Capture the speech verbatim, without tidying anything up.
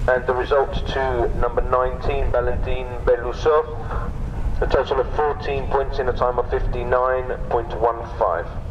And the results to number nineteen, Valentin Belousov, a total of fourteen points in a time of fifty-nine point one five.